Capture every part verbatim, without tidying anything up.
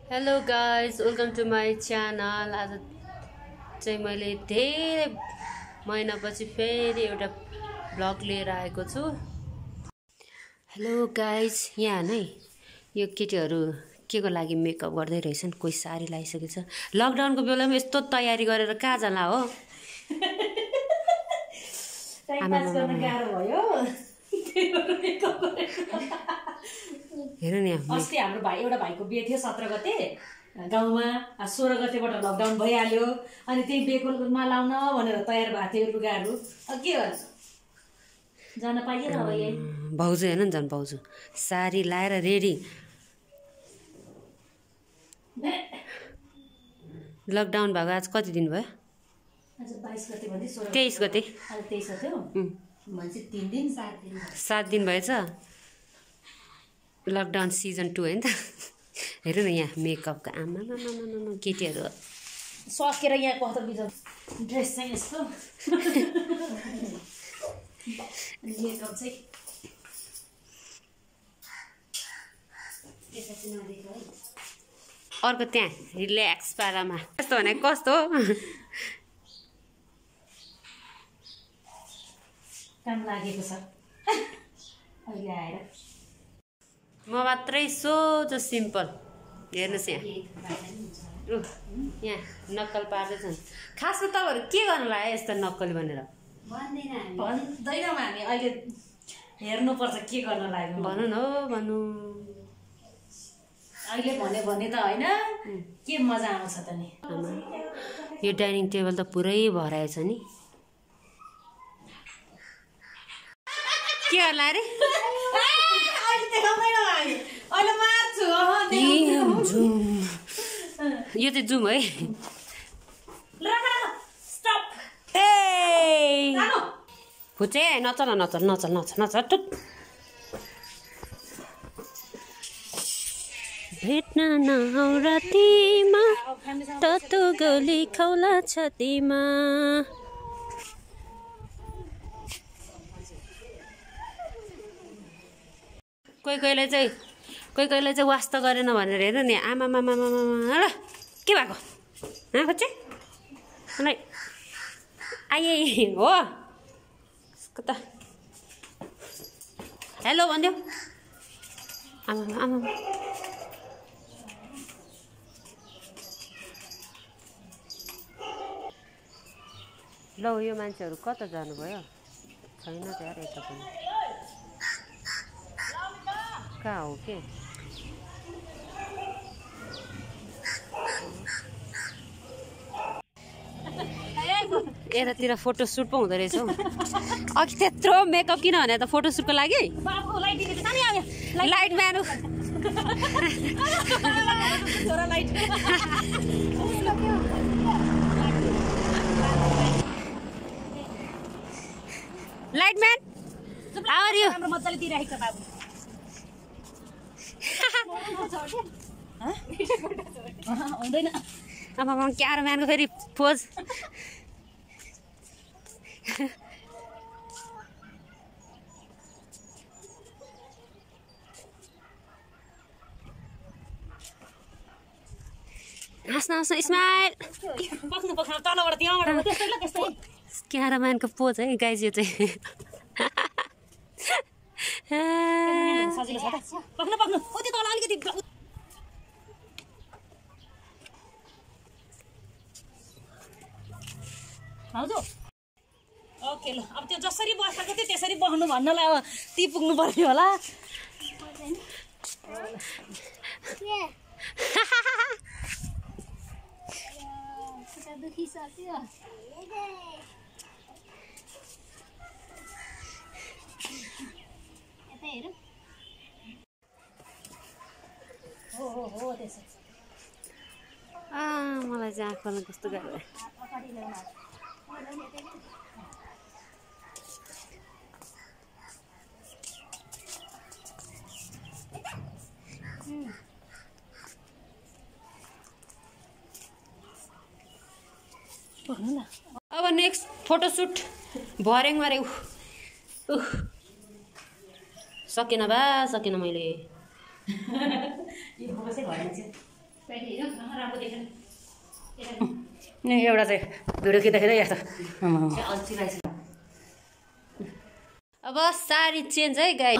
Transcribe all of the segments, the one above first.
Hello guys, welcome to my channel. आज चाहिँ मैले धेरै महिनापछि फेरि एउटा ब्लग लिएर आएको छु। हेलो गाइज, यहाँ नै यो केटीहरू के को लागि मेकअप गर्दै रहेछन्। कोही साडी लगाइसकेको छ। लकडाउनको बेलामा यस्तो तयारी गरेर कहाँ जाला हो। हेर नि, अस्ति हाम्रो भाइ एउटा भाइको बिहे थियो सत्र गते गाउँमा। सोह्र गतेबाट लकडाउन भइहाल्यो। अनि त्यही बेकोमा लाउन भनेर तयार भएको थियो लुगाहरू। के गर्छ, जान पाइएन अब यही। भाउजू हेर्न नि, झन् भाउजू साडी लाएर रेडी। लकडाउन भएको आज कति दिन भयो? आज बाइस गते भन्दै सोह्र तेइस गते। आज तेइस गते हो भनेपछि तिन दिन सात दिन सात दिन भएछ। लकडाउन सिजन टू होइन त। हेर न यहाँ मेकअपको आमा केटीहरू सकेर यहाँ कस्तो बिजन ड्रेस चाहिँ यस्तो मेकअप चाहिँ अर्को त्यहाँ रिल्याक्स पारामा कस्तो भने कस्तो काम लागेको छ अहिले आएर। म मात्रै सोझो सिम्पल। हेर्नुहोस् यहाँ यहाँ नक्कल पार्दैछन्। खासमा तपाईँहरू के गर्नु लाग्यो यस्तो नक्कली भनेर भन्दैनौँ हामी। अहिले हेर्नुपर्छ के गर्न लाग्यो। भन न हो भन्नु। अहिले भन्यो भने त होइन, के मजा आउँछ त नि। यो डाइनिङ टेबल त पुरै भराएछ नि। के गर्ला अरे? यो चाहिँ जुम है। फुचे नचल नचल नचल नचल नचल टुट। भेट्न नआउ रातिमा ततो गोली खौला छातीमा। कोही कोहीले चाहिँ कोही कोहीले चाहिँ वास्ता गरेन भनेर हेर्नु नि। आमा मामा मामा ल के भएको हाँ खोजे मलाई आइए हो कता हेलो भनिदेऊ। आमा आमा ल यो मान्छेहरू कता जानुभयो? छैन त यार यता पनि। कहाँ हो के? यतातिर फोटो सुट पो हुँदो रहेछ हौ। अघि त्यत्रो मेकअप किन भने त फोटो सुटको लागि लाइट म्यान लाइट म्यान आवर यु मजाले दिइरहेको छ बाबु। हुँदैन अब क्यामराम्यानको फेरि पोज। हाँस्न हाँस्न स्माइल। पक्नु पक्नु तलबाट त्यहाँबाट त्यस्तै ल त्यस्तै। क्यामराम्यानको पोज है गाइज यो चाहिँ। सजिलो छ त। पक्नु पक्नु उति तल अलिकति। हजुर ओके ल। अब त्यो जसरी बसेको थियो त्यसरी बस्नु भन्नलाई अब ती पुग्नु पर्ने होला। हो हो हो त्यसो। मलाई चाहिँ आँखामा कस्तो गाह्रो। अब नेक्स्ट फोटोसुट भर्याङमा रे। सकेन बा सकेन मैले। यो फोटो चाहिँ भइन्छ। एउटा चाहिँ भिडियो खिच्दाखेरि यस्तो अब साडी चेन्ज है गाई। म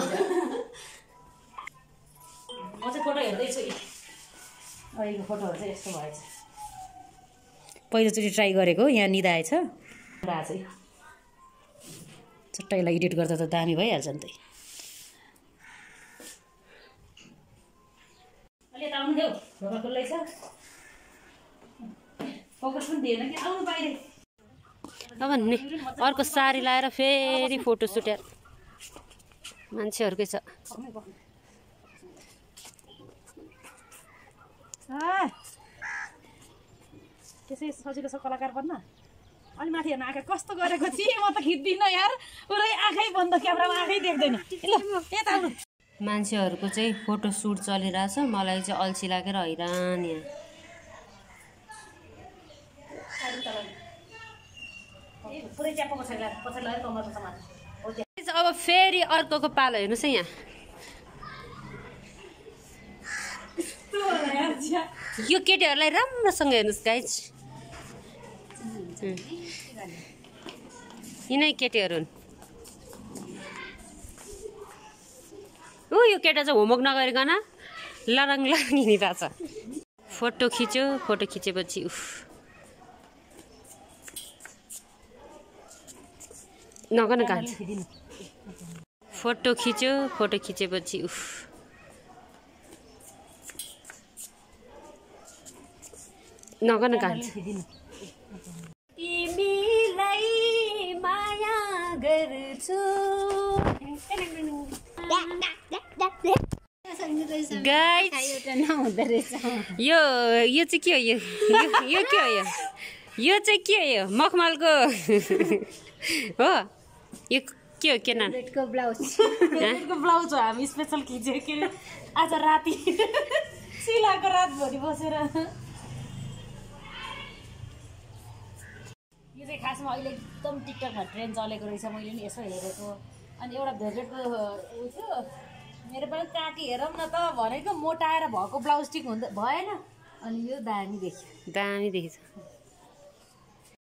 चाहिँ फोटो हेर्दैछु अहिलेको फोटोहरू चाहिँ यस्तो भएछ। पहिलोचोटि ट्राई गरेको यहाँ निदाएछ चाहिँ चट्टैलाई एडिट गर्दा त दामी भइहाल्छ नि त। अहिले त आउनु देऊ ढोका खुल्लै छ फोकस पनि दिएन कि आउनु बाहिर। अब नि अर्को साडी लाएर फेरि फोटो सुट मान्छेहरूकै छ। त्यसै सजिलो छ कलाकार बन्न। अलि माथि हेर्न आँखा कस्तो गरेको थिएँ म त खिच्दिनँ यार पुरै आँखै बन्द क्यामेरामा आँखै देख्दैन। ल यता आउनु। मान्छेहरूको चाहिँ फोटो सुट चलिरहेछ मलाई चाहिँ अल्छी लागेर हैरान यहाँ। पुरै च्याप्पो पछाडि लगाएर पछाडि लगाएर कमरमा समाज। अब फेरि अर्कोको पालो हेर्नुहोस् है यहाँ। यो केटीहरूलाई राम्रोसँग हेर्नुहोस् गाइज। यिनै केटीहरू हुन्। ऊ यो केटा चाहिँ होमवर्क नगरिकन लरङ लरङ हिँडिरहेको छ। फोटो खिच्यो फोटो खिचेपछि उफ नगन कान्छ। फोटो खिच्यो फोटो खिचेपछि उफ नगन कान्छ। तिमीलाई माया गर्छु गाइस यो यो चाहिँ के हो यो यो के हो यो यो चाहिँ के हो यो मखमलको हो यो के हो के नाम ब्लाउज ब्लाउज हो। हामी स्पेसल खिच्यो के आज राति सिलाएको रातभरि बसेर। यो चाहिँ खासमा अहिले एकदम टिकटकमा ट्रेन्ड चलेको रहेछ। मैले नि यसो हेरेको अनि एउटा भेलभेटको ऊ थियो मेरो पनि काटी हेरौँ न त भनेको मोटाएर भएको ब्लाउज ठिक हुँदा भएन। अनि यो दामी देखियो दामी देखिन्छ।